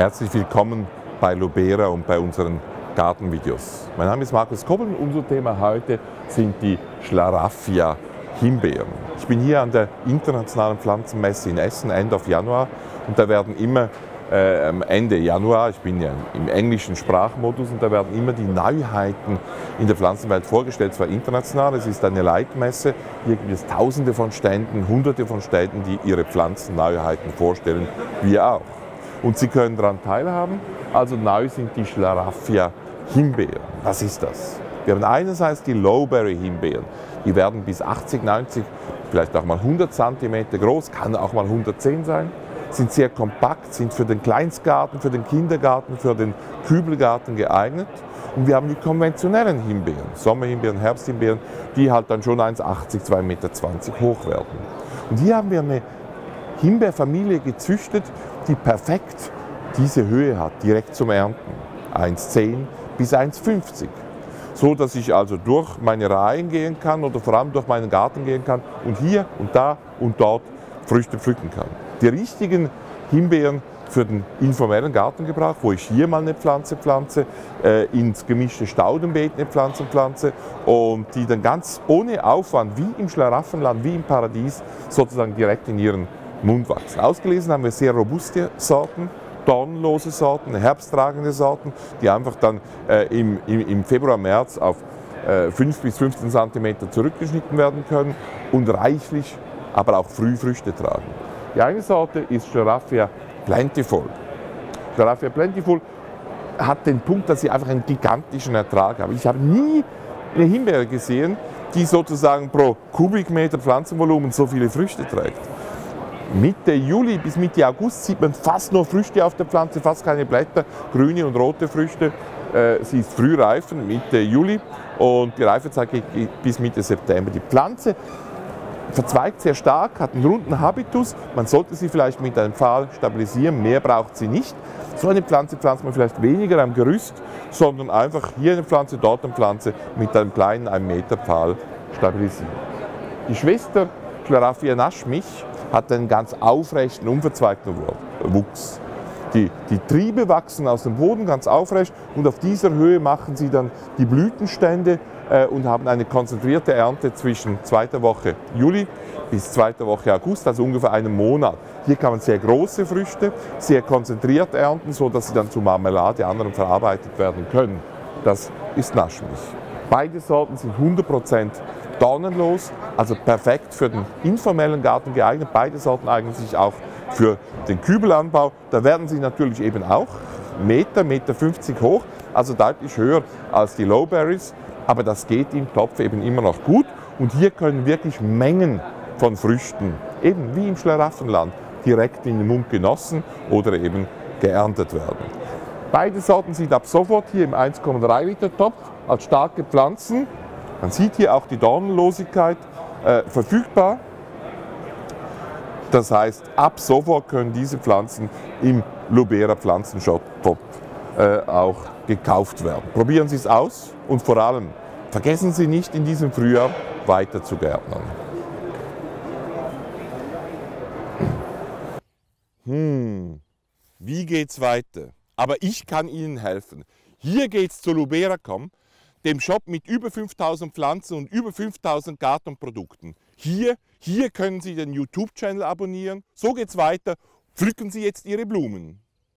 Herzlich willkommen bei Lubera und bei unseren Gartenvideos. Mein Name ist Markus Koppel und unser Thema heute sind die Schlaraffia-Himbeeren. Ich bin hier an der Internationalen Pflanzenmesse in Essen, Ende Januar, und da werden immer Ende Januar, ich bin ja im englischen Sprachmodus, und da werden immer die Neuheiten in der Pflanzenwelt vorgestellt, zwar international, es ist eine Leitmesse, hier gibt es Tausende von Ständen, Hunderte von Ständen, die ihre Pflanzenneuheiten vorstellen, wir auch. Und Sie können daran teilhaben, also neu sind die Schlaraffia-Himbeeren. Was ist das? Wir haben einerseits die Lowberry-Himbeeren, die werden bis 80, 90, vielleicht auch mal 100 cm groß, kann auch mal 110 sein. Sind sehr kompakt, sind für den Kleinstgarten, für den Kindergarten, für den Kübelgarten geeignet. Und wir haben die konventionellen Himbeeren, Sommerhimbeeren, Herbsthimbeeren, die halt dann schon 1,80, 2,20 Meter hoch werden. Und hier haben wir eine Himbeerfamilie gezüchtet, die perfekt diese Höhe hat, direkt zum Ernten. 1,10 bis 1,50. So dass ich also durch meine Reihen gehen kann oder vor allem durch meinen Garten gehen kann und hier und da und dort Früchte pflücken kann. Die richtigen Himbeeren für den informellen Gartengebrauch, wo ich hier mal eine Pflanze pflanze, ins gemischte Staudenbeet eine Pflanze pflanze und die dann ganz ohne Aufwand, wie im Schlaraffenland, wie im Paradies, sozusagen direkt in ihren Mund wachsen. Ausgelesen haben wir sehr robuste Sorten, dornenlose Sorten, herbsttragende Sorten, die einfach dann im Februar, März auf 5 bis 15 cm zurückgeschnitten werden können und reichlich, aber auch früh Früchte tragen. Die eine Sorte ist Schlaraffia Plentiful. Schlaraffia Plentiful hat den Punkt, dass sie einfach einen gigantischen Ertrag haben. Ich habe nie eine Himbeere gesehen, die sozusagen pro Kubikmeter Pflanzenvolumen so viele Früchte trägt. Mitte Juli bis Mitte August sieht man fast nur Früchte auf der Pflanze, fast keine Blätter, grüne und rote Früchte. Sie ist frühreifen, Mitte Juli, und die Reifezeit geht bis Mitte September. Die Pflanze verzweigt sehr stark, hat einen runden Habitus. Man sollte sie vielleicht mit einem Pfahl stabilisieren, mehr braucht sie nicht. So eine Pflanze pflanzt man vielleicht weniger am Gerüst, sondern einfach hier eine Pflanze, dort eine Pflanze mit einem kleinen 1 Meter Pfahl stabilisieren. Die Schwester Schlaraffia Naschmich hat einen ganz aufrechten, unverzweigten Wuchs. Die Triebe wachsen aus dem Boden ganz aufrecht und auf dieser Höhe machen sie dann die Blütenstände und haben eine konzentrierte Ernte zwischen 2. Woche Juli bis 2. Woche August, also ungefähr einen Monat. Hier kann man sehr große Früchte, sehr konzentriert ernten, sodass sie dann zu Marmelade, anderen verarbeitet werden können. Das ist Naschmich. Beide Sorten sind 100% dornenlos, also perfekt für den informellen Garten geeignet. Beide Sorten eignen sich auch für den Kübelanbau. Da werden sie natürlich eben auch Meter 50 hoch, also deutlich höher als die Lowberries. Aber das geht im Topf eben immer noch gut. Und hier können wirklich Mengen von Früchten, eben wie im Schlaraffenland, direkt in den Mund genossen oder eben geerntet werden. Beide Sorten sind ab sofort hier im 1,3 Liter Topf als starke Pflanzen. Man sieht hier auch die Dornenlosigkeit verfügbar. Das heißt, ab sofort können diese Pflanzen im Lubera Pflanzenshop auch gekauft werden. Probieren Sie es aus und vor allem vergessen Sie nicht, in diesem Frühjahr weiter zu gärtnern. Wie geht's weiter? Aber ich kann Ihnen helfen. Hier geht's zu Lubera.com, dem Shop mit über 5000 Pflanzen und über 5000 Gartenprodukten. Hier können Sie den YouTube-Channel abonnieren. So geht's weiter. Pflücken Sie jetzt Ihre Blumen.